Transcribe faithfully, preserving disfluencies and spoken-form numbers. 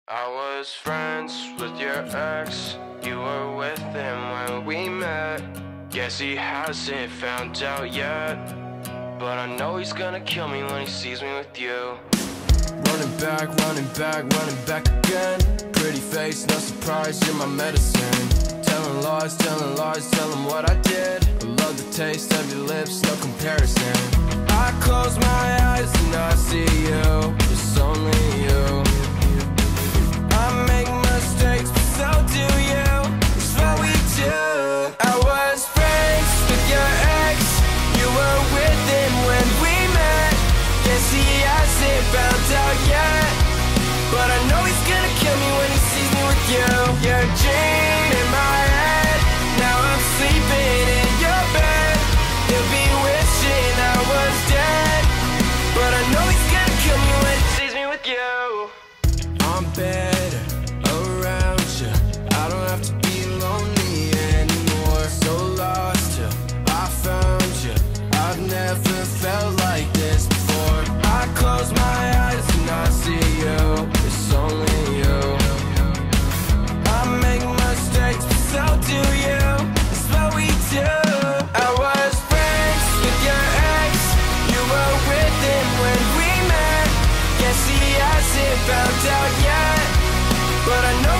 I was friends with your ex. You were with him when we met. Guess he hasn't found out yet, but I know he's gonna kill me when he sees me with you. Running back, running back, running back again. Pretty face, no surprise, you're my medicine. Telling lies, telling lies, tell them what I did. I love the taste of your lips, no comparison. I close my eyes and I see you. It's only you. I make mistakes, but so do you. It's what we do. I was friends with your ex. You were with him when we met. Guess he hasn't found out yet, but I know he's gonna kill me when he sees me with you. You're a dream in my head. Now I'm sleeping in your bed. He'll be wishing I was dead, but I know he's gonna kill me when he sees me with you. I'm better around you. I don't have to be lonely anymore. So lost till I found you. I've never felt like this before. I close my eyes and I see you. It's only you. I make mistakes, but so do you. It's what we do. I was friends with your ex. You were with him when we met. Guess he hasn't found out yet, but I know